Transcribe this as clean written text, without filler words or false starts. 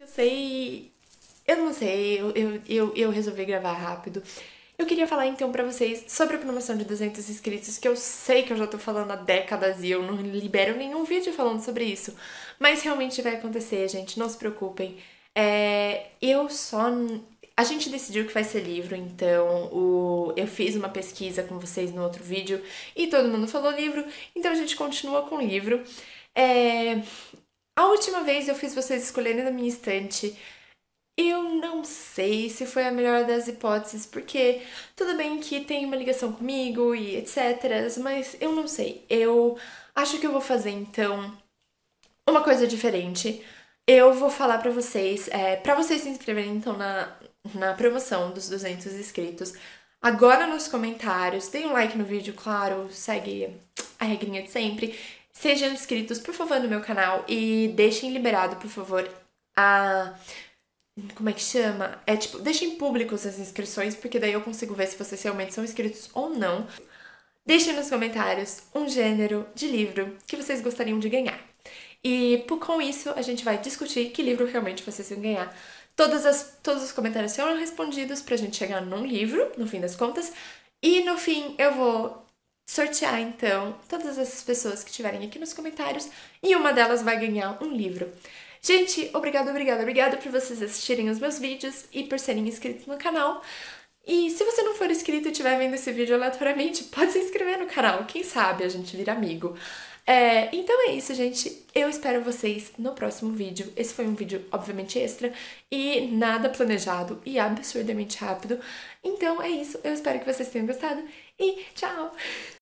Eu sei, eu não sei, eu resolvi gravar rápido. Eu queria falar então pra vocês sobre a promoção de 200 inscritos, que eu sei que eu já tô falando há décadas e eu não libero nenhum vídeo falando sobre isso. Mas realmente vai acontecer, gente, não se preocupem. Eu só. A gente decidiu que vai ser livro, então eu fiz uma pesquisa com vocês no outro vídeo e todo mundo falou livro, então a gente continua com livro. É, A última vez eu fiz vocês escolherem na minha estante. Eu não sei se foi a melhor das hipóteses, porque tudo bem que tem uma ligação comigo e etc, mas eu não sei. Eu acho que eu vou fazer então uma coisa diferente. Eu vou falar pra vocês, para vocês se inscreverem então na promoção dos 200 inscritos. Agora nos comentários, deem um like no vídeo, claro, segue a regrinha de sempre. Sejam inscritos, por favor, no meu canal e deixem liberado, por favor, a como é que chama? Tipo, deixem públicos as inscrições, porque daí eu consigo ver se vocês realmente são inscritos ou não. Deixem nos comentários um gênero de livro que vocês gostariam de ganhar. E com isso a gente vai discutir que livro realmente vocês vão ganhar. Todos os comentários serão respondidos pra gente chegar num livro, no fim das contas. E no fim eu vou sortear então todas essas pessoas que estiverem aqui nos comentários e uma delas vai ganhar um livro. Gente, obrigada por vocês assistirem os meus vídeos e por serem inscritos no canal. E se você não for inscrito e estiver vendo esse vídeo aleatoriamente, pode se inscrever no canal, quem sabe a gente vira amigo. Então é isso, gente. Eu espero vocês no próximo vídeo. Esse foi um vídeo, obviamente, extra e nada planejado e absurdamente rápido. Então é isso. Eu espero que vocês tenham gostado e tchau!